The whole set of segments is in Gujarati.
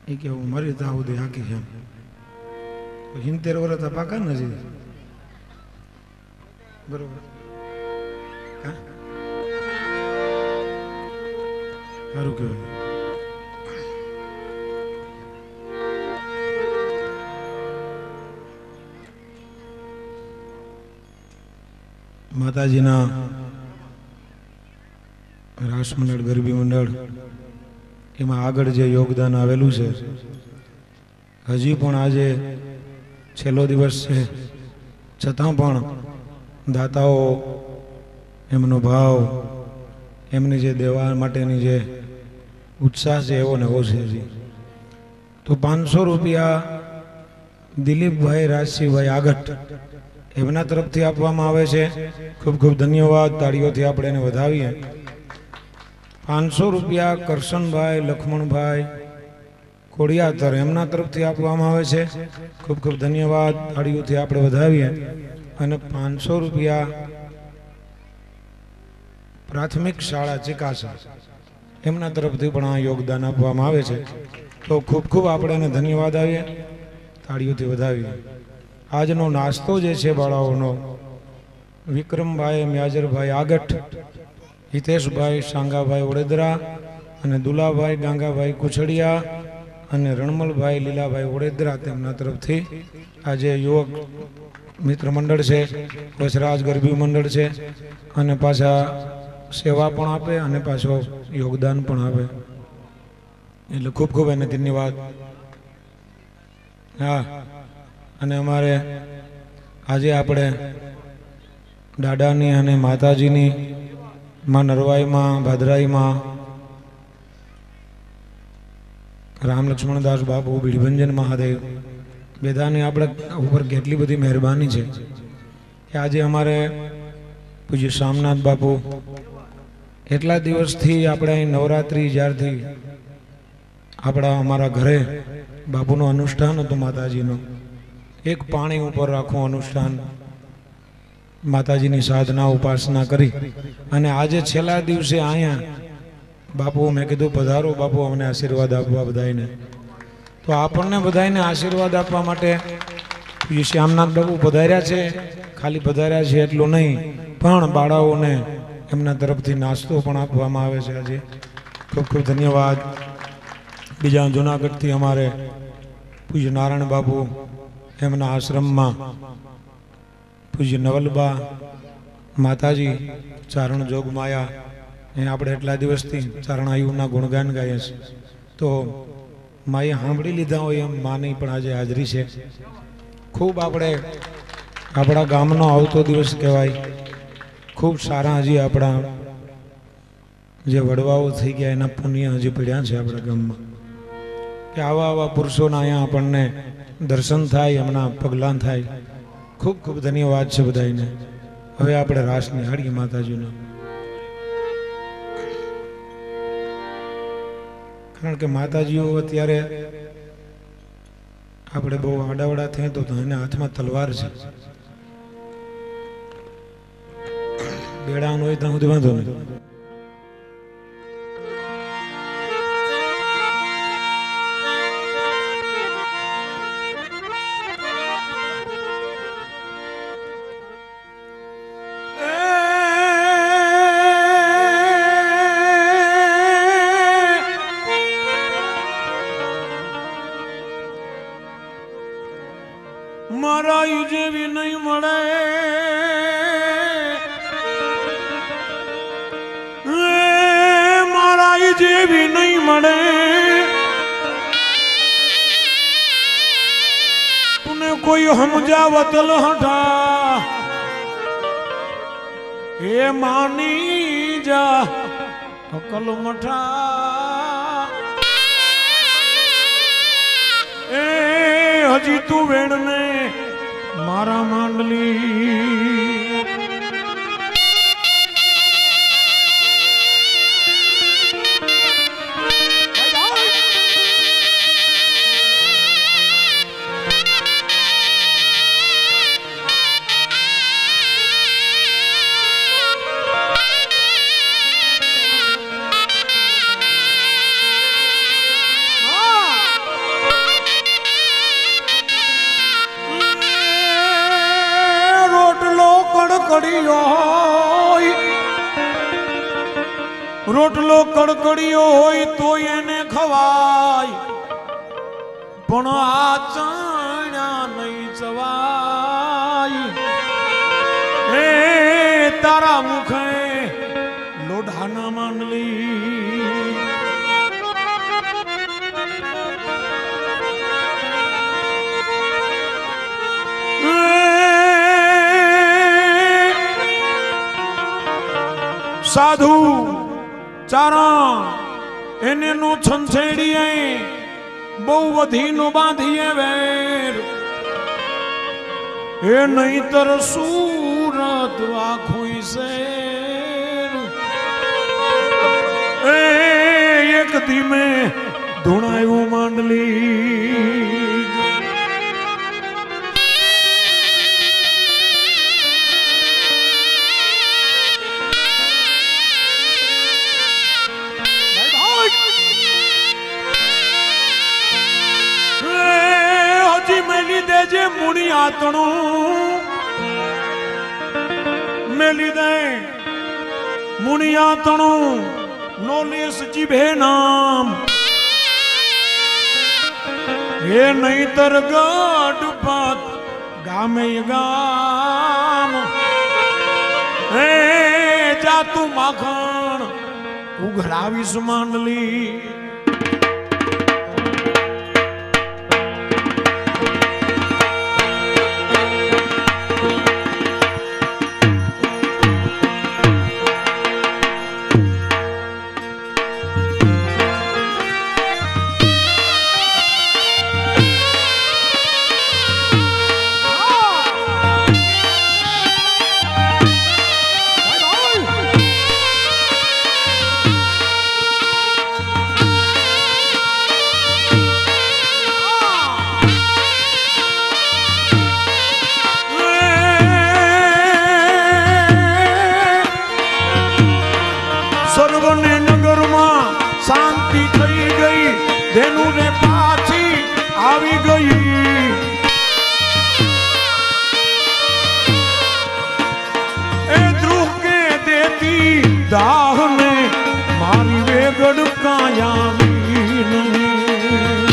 એ કે હું મરી ત્યાં સુધી હાકી છે 70 વર્ષ પાકા નથી બરોબર સારું કહેવાય માતાજીના રાસ મંડળ ગરબી મંડળ એમાં આગળ જે યોગદાન આવેલું છે હજી પણ આજે છેલ્લો દિવસ છે છતાં પણ દાતાઓ એમનો ભાવ એમની જે દેવા માટેની જે ઉત્સાહ છે એવો ને એવો છે હજી તો 500 રૂપિયા દિલીપભાઈ રાજસિંહભાઈ આગઠ એમના તરફથી આપવામાં આવે છે ખૂબ ખૂબ ધન્યવાદ તાળીઓથી આપણે એને વધાવીએ 500 રૂપિયા કરશનભાઈ લખમણભાઈ કોડિયાતર એમના તરફથી આપવામાં આવે છે ખૂબ ખૂબ ધન્યવાદ તાળીઓથી આપણે વધાવીએ અને 500 રૂપિયા પ્રાથમિક શાળા ચિકાસા એમના તરફથી પણ આ યોગદાન આપવામાં આવે છે તો ખૂબ ખૂબ આપણે એને ધન્યવાદ આવીએ તાળીઓથી વધાવીએ આજનો નાસ્તો જે છે બાળાઓનો વિક્રમભાઈ મ્યાજરભાઈ આગઠ હિતેશભાઈ સાંગાભાઈ વડોદરા અને દુલાભાઈ ગાંગાભાઈ કુછડિયા અને રણમલભાઈ લીલાભાઈ વડોદરા તેમના તરફથી આજે યુવક મિત્ર મંડળ છે વસરાજ ગરબી મંડળ છે અને પાછા સેવા પણ આપે અને પાછો યોગદાન પણ આપે એટલે ખૂબ ખૂબ એને ધન્યવાદ હા અને અમારે આજે આપણે દાદાની અને માતાજીની માં નરવાઈમાં ભાદરાઈમાં રામ લક્ષ્મણદાસ બાપુ બીડભંજન મહાદેવ બેદાની આપણે ઉપર કેટલી બધી મહેરબાની છે કે આજે અમારે પૂજ્ય શામનાથ બાપુ એટલા દિવસથી આપણે અહીં નવરાત્રિ જ્યારથી આપણા અમારા ઘરે બાપુનું અનુષ્ઠાન હતું માતાજીનું એક પાણી ઉપર રાખવું અનુષ્ઠાન માતાજીની સાધના ઉપાસના કરી અને આજે છેલ્લા દિવસે અહીંયા બાપુ મેં કીધું પધારો બાપુ અમને આશીર્વાદ આપવા બધાને તો આપણને બધાને આશીર્વાદ આપવા માટે શ્યામનાથ બાપુ પધાર્યા છે ખાલી પધાર્યા છે એટલું નહીં પણ બાળાઓને એમના તરફથી નાસ્તો પણ આપવામાં આવે છે આજે ખૂબ ખૂબ ધન્યવાદ બીજા જુનાગઢથી અમારે પૂજ્ય નારાયણ બાપુ એમના આશ્રમમાં પૂજ્ય નવલબા માતાજી ચારણ જોગ માયા એ આપણે એટલા દિવસથી ચારણ આયુના ગુણગાન ગાઈએ છીએ તો માએ સાંભળી લીધા હોય એમ માની પણ આજે હાજરી છે ખૂબ આપણે આપણા ગામનો આવતો દિવસ કહેવાય ખૂબ સારા હજી આપણા જે વડવાઓ થઈ ગયા એના પુણ્ય હજી પડ્યા છે આપણા ગામમાં કે આવા આવા પુરુષોના અહીંયા આપણને દર્શન થાય એમના પગલાં થાય ખૂબ ખૂબ ધન્યવાદ છે બધાને હવે આપણે રાસ નિહાળીએ માતાજીનો કારણ કે માતાજીઓ અત્યારે આપણે બહુ આડાવડા થઈએ તો એના હાથમાં તલવાર છે બેડાનો હોય ત્યાં સુધી વાંધો નહીં મારા જેવી નહીં મળે મારા જેવી નહીં મળે તુને કોઈ સમજાવતલ હઠા એ માની જા અકલ મઠા એ હજી તું વેણને મારા માંડલી રોટલો કડકડિયો હોય તો એને ખવાય, પણ આ ચણ્યા નહીં ચવાય. એ તારા મુખે લોઢાના માંડલી, સાધુ ચારણ એને નો છંછેડીએ બહુ વધી નો બાંધીએ વેર. એ નહીતર સુરત વાખોઈ શેર. એ એક ધીમે ધૂણાયું માંડલી, જે મુની આતણું મેલી દે, મુની આતણું નો લેસ જીભે નામ. એ નહીતર ગઢપત ગામે ગામ. એ જાતું માખણ ઉઘરાવીશ માંડલી. સર્વને નગરમાં શાંતિ થઈ ગઈ, ધેનું ને પાછી આવી ગઈ. એ દ્રુહ કે દેતી દાહને મારી વેગડ કાયાવી નહીં.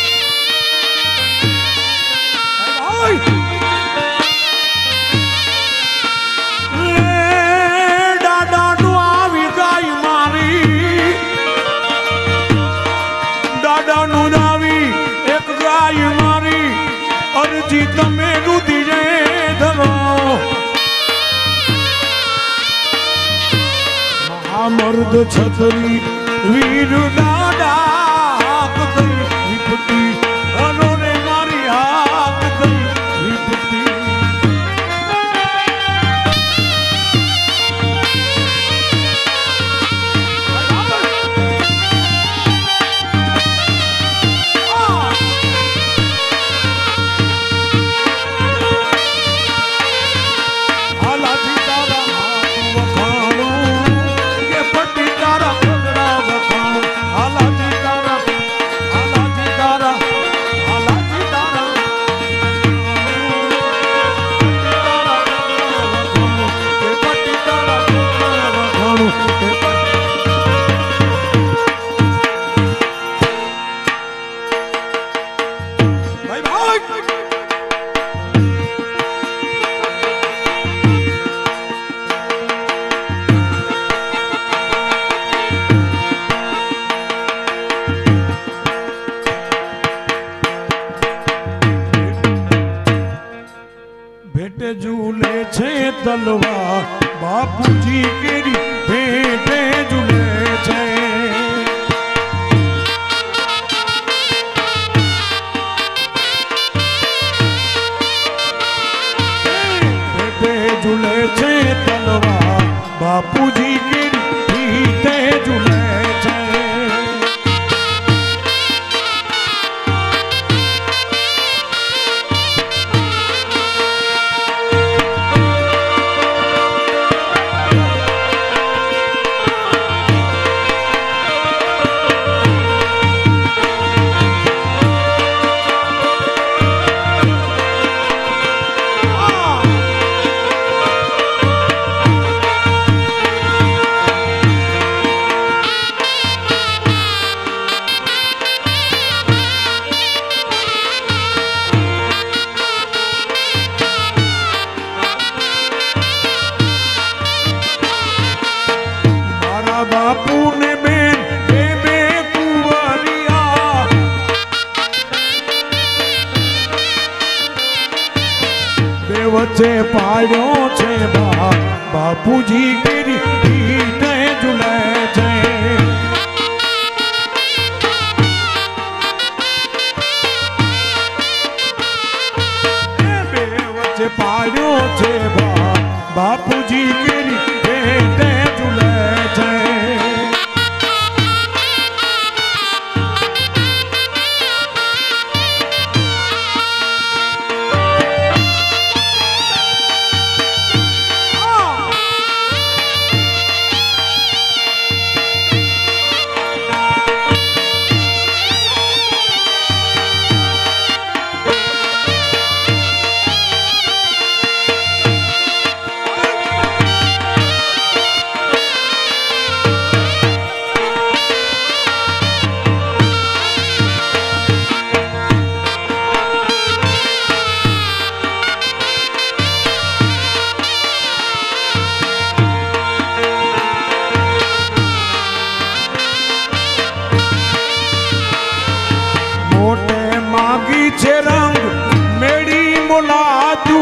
અરજી તમે રુધિરે ધરો, મહામર્દ છત્રી વીર દાદા હાક દઈ વિપતી, અનો ને મારી હાક દઈ વિપતી. भेटे झूले छे तलवार बापूजी केरी भेटे झूले छे. भेटे झूले छे तलवार बापूजी केरी भेटे झूले छे. वच्चे पाड्यो छे बापूजी केरी पीठे झूले छे। बे वच्चे पाड्यो छे बापूजी केरी पीठे झूले छे। रंग मेरी मुलादू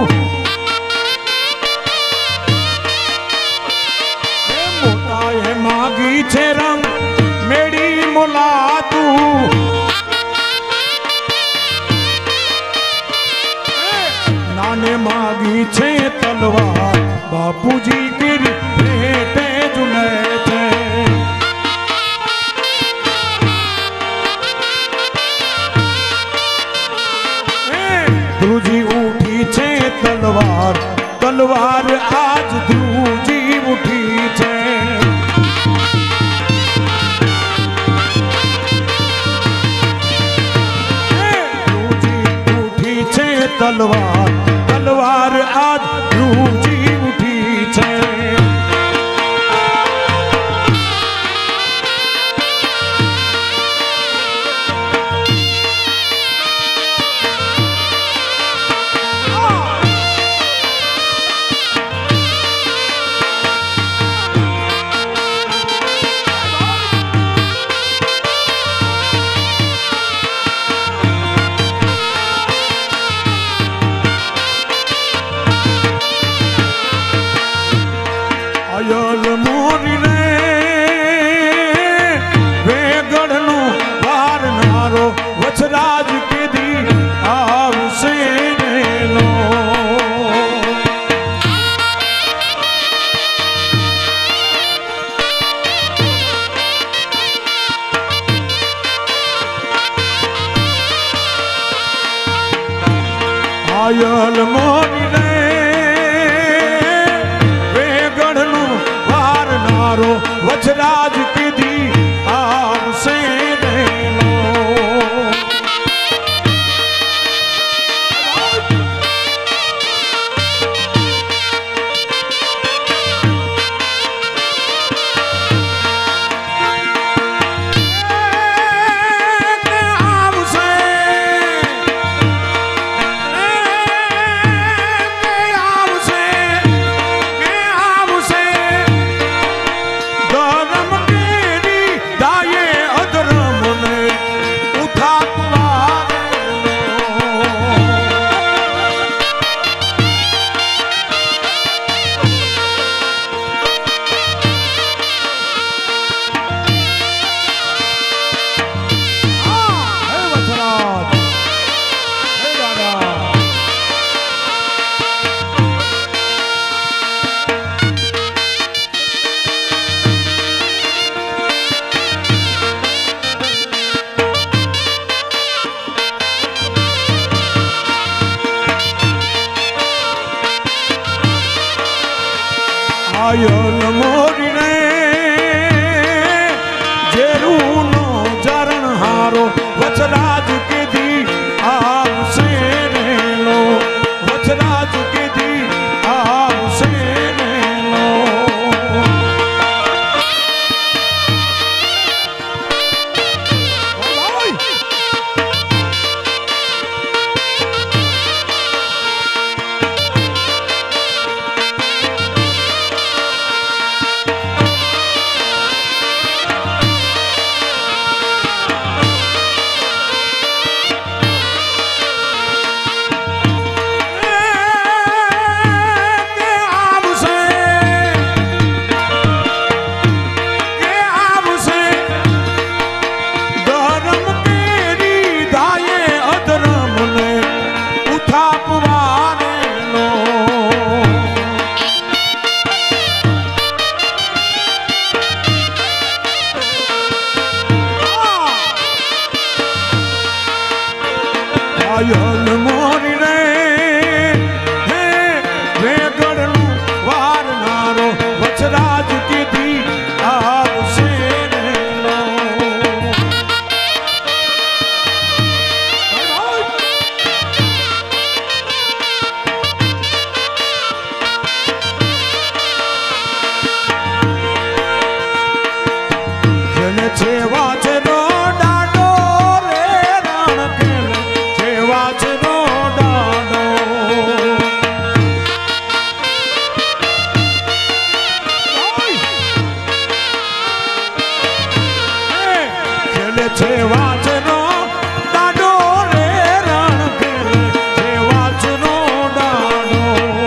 मोटा है मागी छे रंग मेरी मुलादू नाने मागी छे तलवार बापूजी की भेटे झूले छे। ध्रुजी उठी छे तलवार तलवार आज ध्रुजी उठी छे। ध्रुजी उठी छे तलवार तलवार आज ध्रुजी उठी छे। आयल मोरी रे वेगड़नो वारनारो वचराज के दी आवसे लो। आयल मोरी रे वचराज की दी आपसे लो। आयल मोरी रे जेरूनो जरण हारो वचराज के दी आपसे लो। वचराज के दी आपसे लो। પાયલ મોરી રે હે વેગડનું વારનારો વચરાજ કીધી આવશે રેલો. ખેલે છે વાજનો ડાડો રે રણ ખેલે છે વાજનો ડાડો. ખેલે છે વાજનો ડાડો રે રણ ખેલે છે વાજનો ડાડો.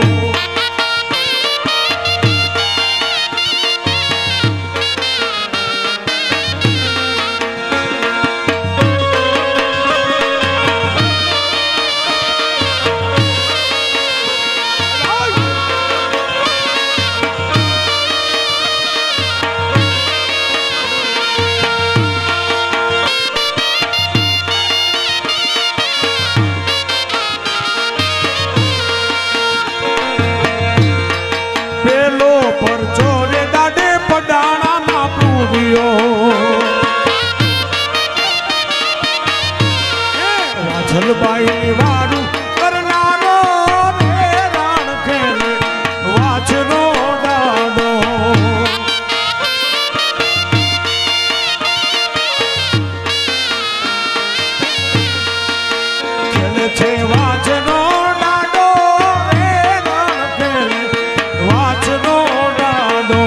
પેલો પરચો રે દાડે પડાણા ના પૂર્યો. વાછલબાઈ ની વારું કરનારો રે રાણ ખેલે વાછનો ડાડો. ખેલે છે વાછનો ડાડો રે રાણ ખેલે વાછનો ડાડો.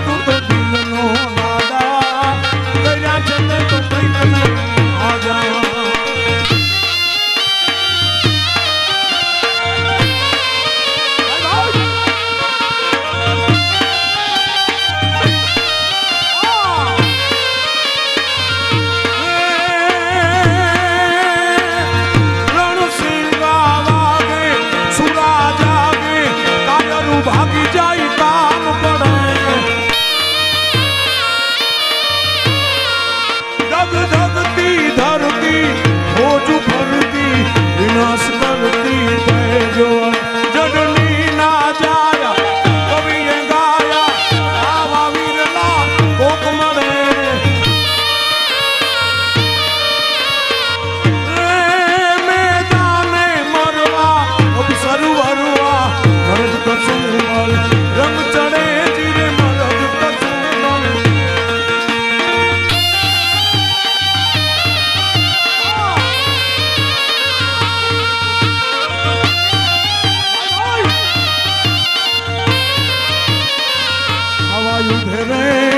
તું તો દિલનો લાડા કર્યા છે તે તો કઈ તને આજા ભાગી જાય કામ પડે જગ જગતી ધરતી ખોજું ફરતી વિનાશ કરતી જો જડની ના જાયા કવિએ ગાયા આવા વીરલા કોક મળે મેદાને મરવા અવસર વરવા મરદ કસુમલ રંગ ચડે જીરે મરદ કસુમલ હવા યુધે રે